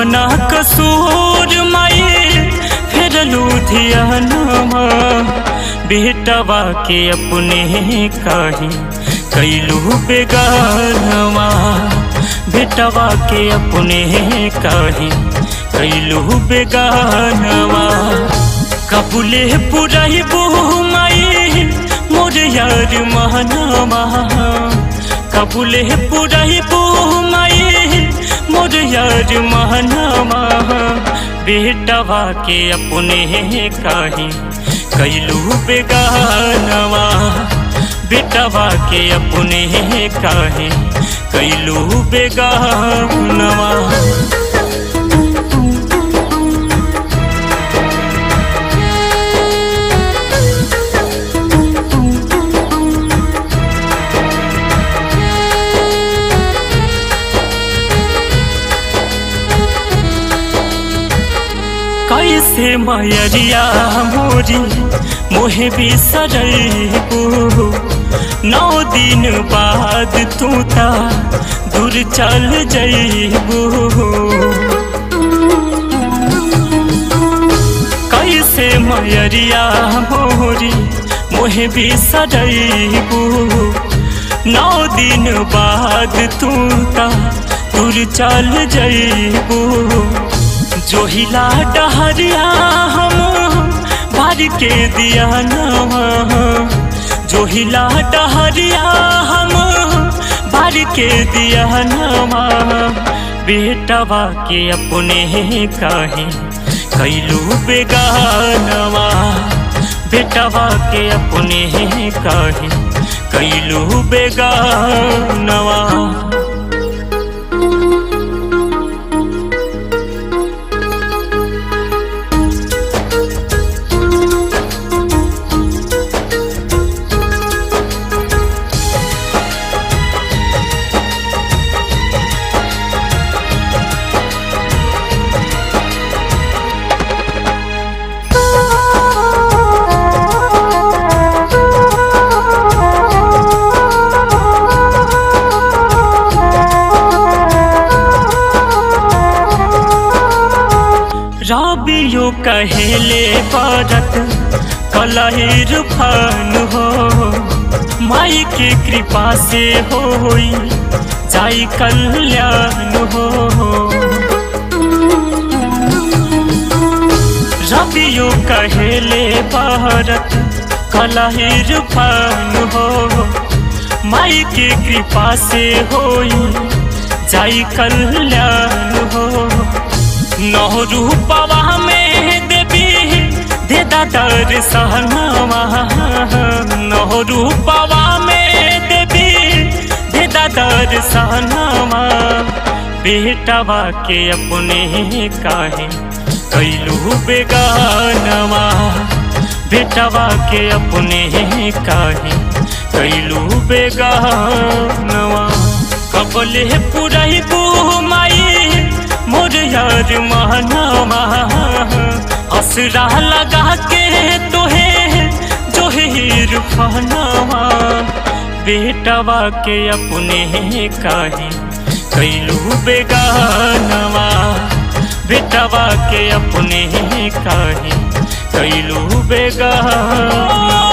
कवना कसूर माई फिर लुधियानवा बेटवा के अपने काहे कैलू बेगानवा बेटवा के अपने काहे कैलू बेगानवा कबूले पुरैबू माई मोर यार महनवा कबूले पुरैबू माई मोर यार महनवा बेटवा के अपने काहे कैलू बेगानवा बेटवा के अपने काहे कैलू बेगानवा। कैसे मयरिया मोरी मोहे बिसरैबू 9 दिन बाद तू ता दूर चल जैबू कैसे मयरिया मोरी मोहे बिसरैबू 9 दिन बाद तू ता दूर चल जैबू जोहिला डहरिया हम भर के दिया नवा जोहिला डहरिया हम भर के दिया नवा बेटवा के अपने काहे कैलू बेगानवा बेटवा के अपने काहे कैलू बेगानवा। रबियो कहेले बरत कलहिर फन हो माई के कृपा से होई जाई कल्याण हो रबियो कहेले बरत कलहिर फन हो माई के कृपा से होई जाई कल्याण हो। नहरू पवा में देवी दे दादर सहनवा नहरू पवा में देवी दे दादर सहनवा बेटवा के अपने काहे कैलू बेगानवा बेटवा के अपने काहे कैलू बेगानवा कबले पुरैबू माई मोर यार महनवा असरा लगा के तोहे जोहिर फनवा बेटवा के अपने काहे कैलू बेगानवा बेटवा के अपने काहे कैलू बेगानवा।